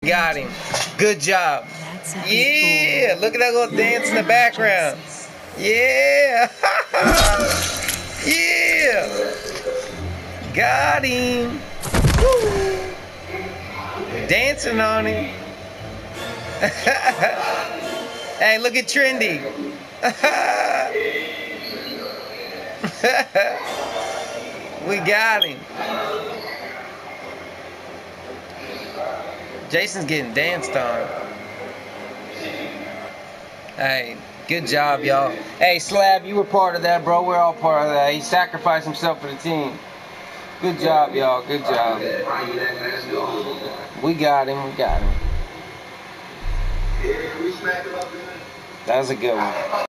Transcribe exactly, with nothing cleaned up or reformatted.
Got him. Good job. Yeah, look at that little dance in the background. Yeah. Yeah. Got him. Woo. Dancing on him. Hey, look at Trendy. We got him. Jason's getting danced on. Hey, good job, y'all. Hey, Slab, you were part of that, bro. We're all part of that. He sacrificed himself for the team. Good job, y'all. Good job. We got him. We got him. That was a good one.